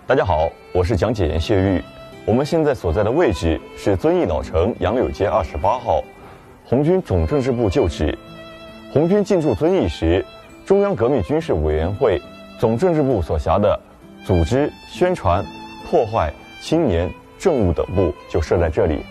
大家好，我是讲解员谢玉。我们现在所在的位置是遵义老城杨柳街28号，红军总政治部旧址。红军进驻遵义时，中央革命军事委员会总政治部所辖的组织、宣传、破坏、青年、政务等部就设在这里。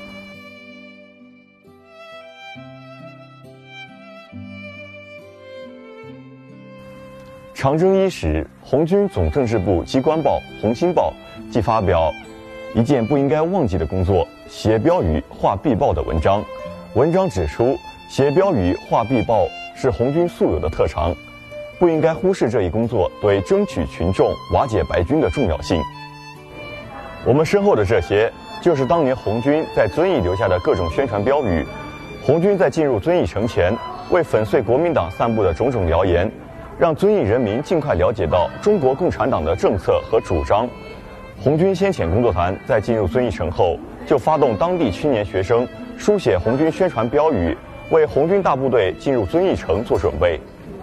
长征伊始，红军总政治部机关报《红星报》即发表一件不应该忘记的工作——写标语、画壁报的文章。文章指出，写标语、画壁报是红军素有的特长，不应该忽视这一工作对争取群众、瓦解白军的重要性。我们身后的这些，就是当年红军在遵义留下的各种宣传标语。红军在进入遵义城前，为粉碎国民党散布的种种谣言，让遵义人民尽快了解到中国共产党的政策和主张。红军先遣工作团在进入遵义城后，就发动当地青年学生书写红军宣传标语，为红军大部队进入遵义城做准备。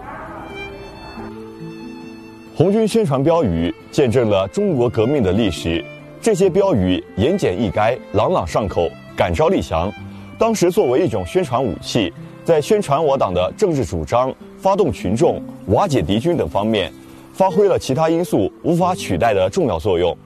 红军宣传标语见证了中国革命的历史，这些标语言简意赅，朗朗上口，感召力强。当时作为一种宣传武器，在宣传我党的政治主张、发动群众、瓦解敌军等方面，发挥了其他因素无法取代的重要作用。